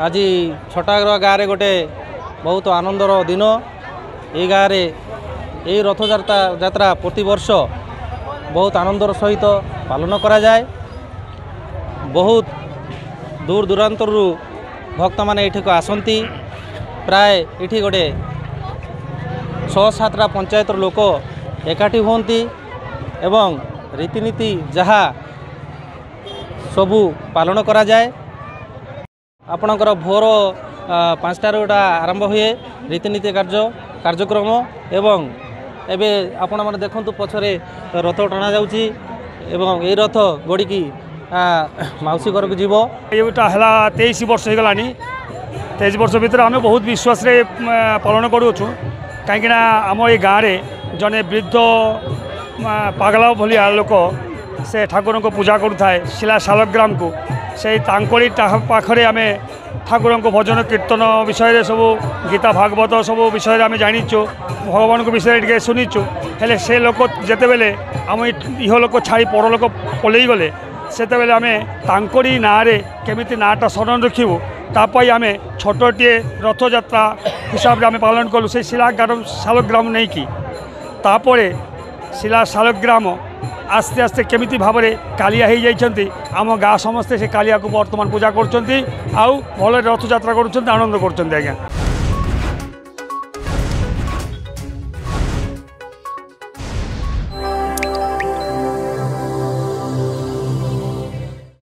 आज छटाग्र गाँव में गोटे बहुत आनंदर दिन। ये गाँव में यही रथ यात्रा प्रति वर्ष बहुत आनंदर सहित पालन करा जाए। बहुत दूर दूरांतर भक्त माने एठी को आसंती। प्राय एठी गोटे 6-7टा पंचायतर लोक एकाठी होती एवं रीतिनीति जहाँ सबू पालन करा जाए। आपणकर भोर 5टार आरंभ हुए रीतिनीति कार्यक्रम एवं एबे आपण माने देखंतु पछरे रथ टणा जाउची एवं ए रथ गोड़ी की माउसी घर को जीव। एटा हला 23 वर्ष हो गलानी। 23 वर्ष भीतर आम बहुत विश्वास रे पालन करूँ कहीं आम ये गाँव में जने वृद्ध पागला भलिया लोक से ठाकुर को पूजा करुए शिला शालग्राम को से पाखरे आम ठाकुर को भजन कीर्तन विषय सब गीता भागवत सब विषय आम जानीचु भगवान को विषय टे शुनीचु हेले से लोक जिते बेले आम इह लोक छाड़ी पर लोक पलि गले से आम तांकरी ना केमिति नाटा शरण रखिबू तापाई आम छोटे रथ यात्रा हिसाब से आम पालन कलु से शिला शालग्राम नहीं कि तापरे शिला शालग्राम आस्ते आस्ते केमिति भाव में कालिया हो जाइछन्ति। आम गाँ समस्ते से कालिया को वर्तमान पूजा करुँच आउ भल रथ यात्रा करुँच आनंद करुँच। आज्ञा